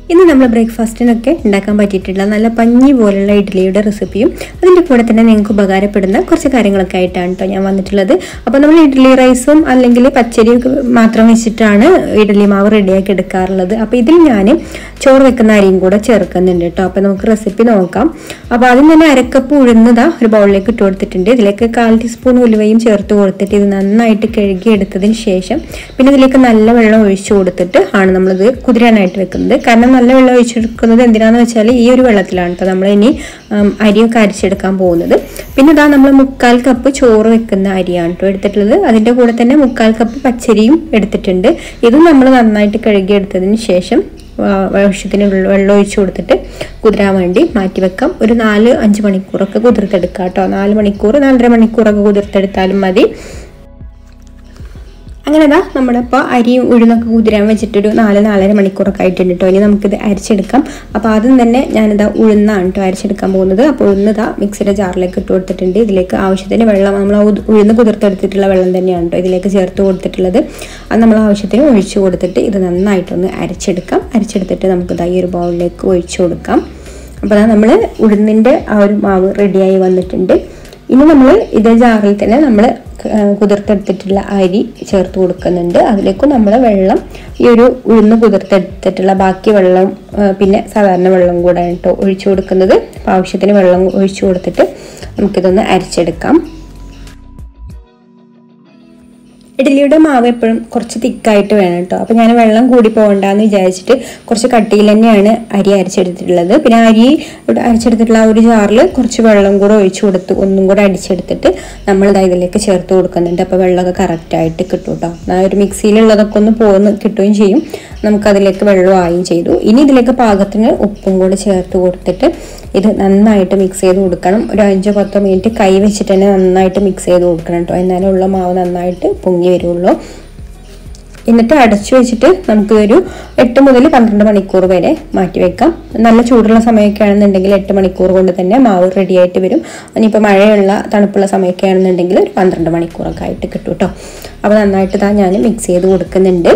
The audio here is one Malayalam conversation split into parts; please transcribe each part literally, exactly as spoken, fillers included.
ഇന്ന് നമ്മൾ ബ്രേക്ക്ഫാസ്റ്റിനൊക്കെ ഉണ്ടാക്കാൻ പറ്റിയിട്ടുള്ള നല്ല പഞ്ഞി പോലുള്ള ഇഡ്ഡലിയുടെ റെസിപ്പിയും അതിൻ്റെ കൂടെ തന്നെ നിങ്ങൾക്ക് ഉപകാരപ്പെടുന്ന കുറച്ച് കാര്യങ്ങളൊക്കെ ആയിട്ടാണ് കേട്ടോ ഞാൻ വന്നിട്ടുള്ളത്. അപ്പോൾ നമ്മൾ ഇഡ്ഡലി റൈസും അല്ലെങ്കിൽ പച്ചരിയും മാത്രം വെച്ചിട്ടാണ് ഇഡ്ഡലി മാവ് റെഡിയാക്കി എടുക്കാറുള്ളത്. അപ്പോൾ ഇതിൽ ഞാൻ ചോറ് വെക്കുന്ന അരിയും കൂടെ ചേർക്കുന്നുണ്ട് കേട്ടോ. അപ്പോൾ നമുക്ക് റെസിപ്പി നോക്കാം. അപ്പോൾ ആദ്യം തന്നെ അരക്കപ്പ് ഉഴുന്നതാ ഒരു ബൗളിലേക്ക് ഇട്ട് കൊടുത്തിട്ടുണ്ട്. ഇതിലേക്ക് കാൽ ടീസ്പൂൺ ഉലുവയും ചേർത്ത് കൊടുത്തിട്ട് ഇത് നന്നായിട്ട് കഴുകി എടുത്തതിന് ശേഷം പിന്നെ ഇതിലേക്ക് നല്ല വെള്ളം ഒഴിച്ചു കൊടുത്തിട്ട് ആണ് നമ്മളിത് കുതിരാനായിട്ട് വെക്കുന്നത്. കാരണം നല്ല വെള്ളം ഒഴിച്ചെടുക്കുന്നത് എന്തിനാന്ന് വെച്ചാൽ ഈ ഒരു വെള്ളത്തിലാണ് കേട്ടോ നമ്മൾ ഇനി അരിയൊക്കെ അരച്ചെടുക്കാൻ പോകുന്നത്. പിന്നെ ഇതാ നമ്മൾ മുക്കാൽ കപ്പ് ചോറ് വെക്കുന്ന അരിയാണ് കേട്ടോ എടുത്തിട്ടുള്ളത്. അതിൻ്റെ കൂടെ തന്നെ മുക്കാൽ കപ്പ് പച്ചരിയും എടുത്തിട്ടുണ്ട്. ഇതും നമ്മൾ നന്നായിട്ട് കഴുകിയെടുത്തതിന് ശേഷം ആവശ്യത്തിന് വെള്ളം ഒഴിച്ചു കൊടുത്തിട്ട് കുതിരാൻ വേണ്ടി മാറ്റി വെക്കാം. ഒരു നാല് അഞ്ച് മണിക്കൂറൊക്കെ കുതിർത്തെടുക്കാം കേട്ടോ. നാല് മണിക്കൂർ നാലര മണിക്കൂറൊക്കെ കുതിർത്തെടുത്താലും മതി. അങ്ങനെതാ നമ്മളിപ്പോൾ അരിയും ഉഴുന്നൊക്കെ കുതിരാൻ വെച്ചിട്ടൊരു നാല് നാലര മണിക്കൂറൊക്കെ ആയിട്ടുണ്ട് കേട്ടോ. ഇനി നമുക്കിത് അരച്ചെടുക്കാം. അപ്പോൾ ആദ്യം തന്നെ ഞാനിതാ ഉഴുന്നാണ് കേട്ടോ അരച്ചെടുക്കാൻ പോകുന്നത്. അപ്പോൾ ഉഴുന്നതാ മിക്സിയുടെ ജാറിലേക്ക് ഇട്ട് കൊടുത്തിട്ടുണ്ട്. ഇതിലേക്ക് ആവശ്യത്തിന് വെള്ളം നമ്മൾ ഉഴുന്ന് കുതിർത്തെടുത്തിട്ടുള്ള വെള്ളം തന്നെയാണ് കേട്ടോ ഇതിലേക്ക് ചേർത്ത് കൊടുത്തിട്ടുള്ളത്. അത് നമ്മൾ ആവശ്യത്തിന് ഒഴിച്ചു കൊടുത്തിട്ട് ഇത് നന്നായിട്ടൊന്ന് അരച്ചെടുക്കാം. അരച്ചെടുത്തിട്ട് നമുക്കിതാ ഈ ഒരു ബൗളിലേക്ക് ഒഴിച്ചു കൊടുക്കാം. അപ്പോൾ അതാ നമ്മൾ ഉഴുന്നിൻ്റെ ആ ഒരു മാവ് റെഡിയായി വന്നിട്ടുണ്ട്. ഇനി നമ്മൾ ഇതേ ജാറിൽ തന്നെ നമ്മൾ കുതിർത്തെടുത്തിട്ടുള്ള അരി ചേർത്ത് കൊടുക്കുന്നുണ്ട്. അതിലേക്ക് നമ്മൾ വെള്ളം ഈ ഒരു ഉഴുന്ന് കുതിർത്തെടുത്തിട്ടുള്ള ബാക്കി വെള്ളം പിന്നെ സാധാരണ വെള്ളം കൂടെ കേട്ടോ ഒഴിച്ചു കൊടുക്കുന്നത്. ആവശ്യത്തിന് വെള്ളം ഒഴിച്ചു കൊടുത്തിട്ട് നമുക്കിതൊന്ന് അരച്ചെടുക്കാം. ഇഡ്ഡലിയുടെ മാവ് എപ്പോഴും കുറച്ച് തിക്കായിട്ട് വേണം കേട്ടോ. അപ്പോൾ ഞാൻ വെള്ളം കൂടി പോകണ്ടെന്ന് വിചാരിച്ചിട്ട് കുറച്ച് കട്ടിയിൽ തന്നെയാണ് അരി അരച്ചെടുത്തിട്ടുള്ളത്. പിന്നെ അരി അരച്ചെടുത്തിട്ടുള്ള ആ ഒരു ജാറിൽ കുറച്ച് വെള്ളം കൂടെ ഒഴിച്ചു കൊടുത്ത് ഒന്നും കൂടെ അടിച്ചെടുത്തിട്ട് നമ്മൾ ഇതിലേക്ക് ചേർത്ത് കൊടുക്കുന്നുണ്ട്. അപ്പോൾ വെള്ളമൊക്കെ കറക്റ്റായിട്ട് കിട്ടും കേട്ടോ. ആ ഒരു മിക്സിയിലുള്ളതൊക്കെ ഒന്ന് പോന്ന് കിട്ടുകയും ചെയ്യും. നമുക്കതിലേക്ക് വെള്ളമായും ചെയ്തു. ഇനി ഇതിലേക്ക് പാകത്തിന് ഉപ്പും കൂടെ ചേർത്ത് കൊടുത്തിട്ട് ഇത് നന്നായിട്ട് മിക്സ് ചെയ്ത് കൊടുക്കണം. ഒരു അഞ്ചോ പത്തോ മിനിറ്റ് കൈ വെച്ചിട്ട് തന്നെ നന്നായിട്ട് മിക്സ് ചെയ്ത് കൊടുക്കണം കേട്ടോ. എന്നാലും ഉള്ള മാവ് നന്നായിട്ട് പൊങ്ങി വരുള്ളൂ. എന്നിട്ട് അടച്ചു വെച്ചിട്ട് നമുക്ക് ഒരു എട്ട് മുതൽ പന്ത്രണ്ട് മണിക്കൂർ വരെ മാറ്റി വെക്കാം. നല്ല ചൂടുള്ള സമയമൊക്കെ ആണെന്നുണ്ടെങ്കിൽ എട്ട് മണിക്കൂർ കൊണ്ട് തന്നെ മാവ് റെഡി ആയിട്ട് വരും. ഇനിയിപ്പോൾ മഴയുള്ള തണുപ്പുള്ള സമയമൊക്കെ ആണെന്നുണ്ടെങ്കിൽ ഒരു പന്ത്രണ്ട് മണിക്കൂറൊക്കെ ആയിട്ട് കിട്ടും കേട്ടോ. അപ്പോൾ നന്നായിട്ട് ഇതാ ഞാൻ മിക്സ് ചെയ്ത് കൊടുക്കുന്നുണ്ട്.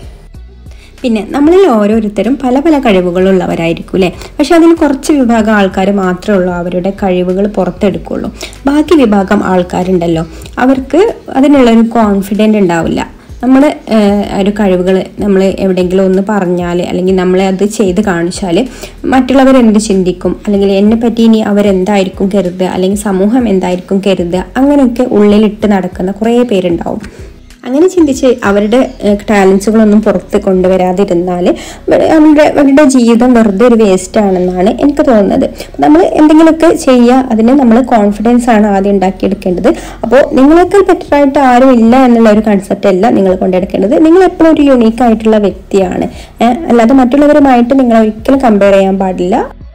പിന്നെ നമ്മളിൽ ഓരോരുത്തരും പല പല കഴിവുകളുള്ളവരായിരിക്കും അല്ലേ. പക്ഷെ അതിന് കുറച്ച് വിഭാഗം ആൾക്കാർ മാത്രമേ ഉള്ളൂ അവരുടെ കഴിവുകൾ പുറത്തെടുക്കുള്ളൂ. ബാക്കി വിഭാഗം ആൾക്കാരുണ്ടല്ലോ അവർക്ക് അതിനുള്ളൊരു കോൺഫിഡൻറ്റ് ഉണ്ടാവില്ല. നമ്മൾ ഒരു കഴിവുകൾ നമ്മൾ എവിടെയെങ്കിലും ഒന്ന് പറഞ്ഞാൽ അല്ലെങ്കിൽ നമ്മളെ അത് ചെയ്ത് കാണിച്ചാൽ മറ്റുള്ളവരെന്ത് ചിന്തിക്കും, അല്ലെങ്കിൽ എന്നെ പറ്റി ഇനി അവരെന്തായിരിക്കും കരുതുക, അല്ലെങ്കിൽ സമൂഹം എന്തായിരിക്കും കരുതുക, അങ്ങനെയൊക്കെ ഉള്ളിലിട്ട് നടക്കുന്ന കുറേ പേരുണ്ടാവും. അങ്ങനെ ചിന്തിച്ച് അവരുടെ ടാലൻസുകളൊന്നും പുറത്ത് കൊണ്ടുവരാതിരുന്നാൽ അവരുടെ അവരുടെ ജീവിതം വെറുതെ ഒരു വേസ്റ്റ് ആണെന്നാണ് എനിക്ക് തോന്നുന്നത്. നമ്മൾ എന്തെങ്കിലുമൊക്കെ ചെയ്യുക, അതിന് നമ്മൾ കോൺഫിഡൻസ് ആണ് ആദ്യം ഉണ്ടാക്കിയെടുക്കേണ്ടത്. അപ്പോൾ നിങ്ങളെക്കാൾ ബെറ്ററായിട്ട് ആരും ഇല്ല എന്നുള്ള ഒരു കൺസെപ്റ്റ് അല്ല നിങ്ങൾ കൊണ്ടെടുക്കേണ്ടത്. നിങ്ങൾ എപ്പോഴും ഒരു യുണീക്ക് ആയിട്ടുള്ള വ്യക്തിയാണ്. അല്ലാതെ മറ്റുള്ളവരുമായിട്ട് നിങ്ങൾ ഒരിക്കലും കമ്പയർ ചെയ്യാൻ പാടില്ല.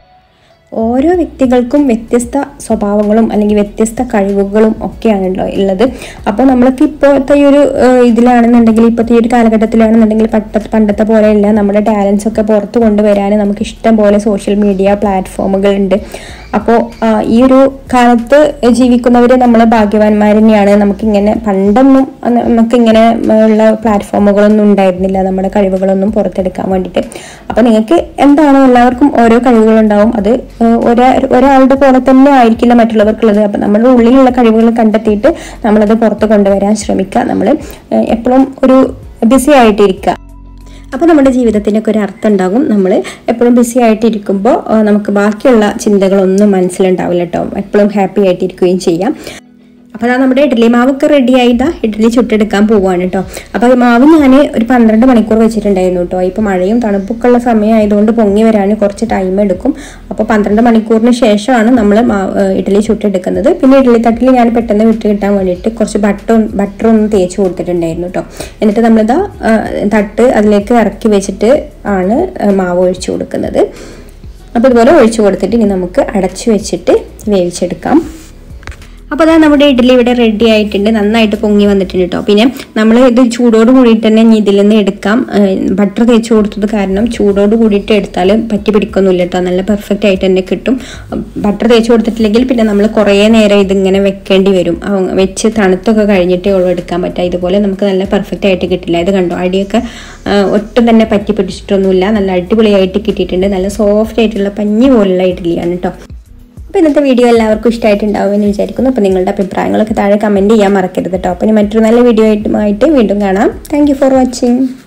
ഓരോ വ്യക്തികൾക്കും വ്യത്യസ്ത സ്വഭാവങ്ങളും അല്ലെങ്കിൽ വ്യത്യസ്ത കഴിവുകളും ഒക്കെയാണല്ലോ ഉള്ളത്. അപ്പോൾ നമ്മൾക്ക് ഇപ്പോഴത്തെ ഈ ഒരു ഇതിലാണെന്നുണ്ടെങ്കിൽ ഇപ്പോഴത്തെ ഈ ഒരു കാലഘട്ടത്തിലാണെന്നുണ്ടെങ്കിൽ പട്ട പണ്ടത്തെ പോലെയല്ല. നമ്മുടെ ടാലൻസ് ഒക്കെ പുറത്ത് കൊണ്ടുവരാൻ നമുക്ക് ഇഷ്ടം പോലെ സോഷ്യൽ മീഡിയ പ്ലാറ്റ്ഫോമുകളുണ്ട്. അപ്പോൾ ഈ ഒരു കാലത്ത് ജീവിക്കുന്നവർ നമ്മൾ ഭാഗ്യവാന്മാർ തന്നെയാണ്. നമുക്കിങ്ങനെ പണ്ടൊന്നും നമുക്കിങ്ങനെ ഉള്ള പ്ലാറ്റ്ഫോമുകളൊന്നും ഉണ്ടായിരുന്നില്ല നമ്മുടെ കഴിവുകളൊന്നും പുറത്തെടുക്കാൻ വേണ്ടിയിട്ട്. അപ്പോൾ നിങ്ങൾക്ക് എന്താണോ എല്ലാവർക്കും ഓരോ കഴിവുകളുണ്ടാവും. അത് ഒരാ ഒരാളുടെ പോലെ തന്നെ ആയിരിക്കില്ല മറ്റുള്ളവർക്കുള്ളത്. അപ്പം നമ്മുടെ ഉള്ളിലുള്ള കഴിവുകൾ കണ്ടെത്തിയിട്ട് നമ്മളത് പുറത്ത് കൊണ്ടുവരാൻ ശ്രമിക്കുക. നമ്മൾ എപ്പോഴും ഒരു ബിസി ആയിട്ടിരിക്കുക. അപ്പോൾ നമ്മുടെ ജീവിതത്തിനൊക്കെ ഒരു അർത്ഥം ഉണ്ടാകും. നമ്മൾ എപ്പോഴും ബിസി ആയിട്ടിരിക്കുമ്പോൾ നമുക്ക് ബാക്കിയുള്ള ചിന്തകളൊന്നും മനസ്സിലുണ്ടാവില്ല കേട്ടോ. എപ്പോഴും ഹാപ്പി ആയിട്ടിരിക്കുകയും ചെയ്യാം. അപ്പോൾ അതാ നമ്മുടെ ഇഡ്ഡലി മാവൊക്കെ റെഡി ആയിട്ടാ ഇഡ്ഡലി ചുട്ടെടുക്കാൻ പോവുകയാണ് കേട്ടോ. അപ്പോൾ മാവ് ഞാൻ ഒരു പന്ത്രണ്ട് മണിക്കൂർ വെച്ചിട്ടുണ്ടായിരുന്നു കേട്ടോ. ഇപ്പോൾ മഴയും തണുപ്പൊക്കെ ഉള്ള സമയമായതുകൊണ്ട് പൊങ്ങി വരാൻ കുറച്ച് ടൈം എടുക്കും. അപ്പോൾ പന്ത്രണ്ട് മണിക്കൂറിന് ശേഷമാണ് നമ്മൾ ഇഡ്ഡലി ചുട്ടെടുക്കുന്നത്. പിന്നെ ഇഡ്ഡലി തട്ടിൽ ഞാൻ പെട്ടെന്ന് വിട്ട് കിട്ടാൻ വേണ്ടിയിട്ട് കുറച്ച് ബട്ടർ ബട്ടർ ഒന്ന് തേച്ച് കൊടുത്തിട്ടുണ്ടായിരുന്നു കേട്ടോ. എന്നിട്ട് നമ്മളിതാ തട്ട് അതിലേക്ക് ഇറക്കി വെച്ചിട്ട് ആണ് മാവ് ഒഴിച്ചു കൊടുക്കുന്നത്. അപ്പോൾ ഇതുപോലെ ഒഴിച്ചു കൊടുത്തിട്ട് ഇനി നമുക്ക് അടച്ചു വെച്ചിട്ട് വേവിച്ചെടുക്കാം. അപ്പോൾ അതാ നമ്മുടെ ഇഡ്ഡലി ഇവിടെ റെഡി ആയിട്ടുണ്ട്, നന്നായിട്ട് പൊങ്ങി വന്നിട്ടുണ്ട് കേട്ടോ. പിന്നെ നമ്മൾ ഇത് ചൂടോട് കൂടിയിട്ട് തന്നെ ഇതിൽ നിന്ന് എടുക്കാം. ബട്ടർ തേച്ച് കൊടുത്തത് കാരണം ചൂടോട് കൂടിയിട്ട് എടുത്താൽ പറ്റി പിടിക്കൊന്നുമില്ല കേട്ടോ, നല്ല പെർഫെക്റ്റ് ആയിട്ട് തന്നെ കിട്ടും. ബട്ടർ തേച്ച് കൊടുത്തിട്ടില്ലെങ്കിൽ പിന്നെ നമ്മൾ കുറേ നേരം ഇതിങ്ങനെ വെക്കേണ്ടി വരും, വെച്ച് തണുത്തൊക്കെ കഴിഞ്ഞിട്ടേ ഉള്ളൂ എടുക്കാൻ പറ്റുക. ഇതുപോലെ നമുക്ക് നല്ല പെർഫെക്റ്റ് ആയിട്ട് കിട്ടില്ല. ഇത് കണ്ടോ, അടിയൊക്കെ ഒട്ടും തന്നെ പറ്റി പിടിച്ചിട്ടൊന്നുമില്ല, നല്ല അടിപൊളിയായിട്ട് കിട്ടിയിട്ടുണ്ട്. നല്ല സോഫ്റ്റ് ആയിട്ടുള്ള പഞ്ഞി പോലുള്ള ഇഡ്ഡലിയാണ് കേട്ടോ. അപ്പോൾ ഇന്നത്തെ വീഡിയോ എല്ലാവർക്കും ഇഷ്ടമായിട്ടുണ്ടാവുമെന്ന് വിചാരിക്കുന്നു. അപ്പോൾ നിങ്ങളുടെ അഭിപ്രായങ്ങളൊക്കെ താഴെ കമൻറ്റ് ചെയ്യാൻ മറക്കരുത് കേട്ടോ. അപ്പോൾ ഇനി മറ്റൊരു നല്ല വീഡിയോ ആയിട്ട് വീണ്ടും കാണാം. Thank you for watching.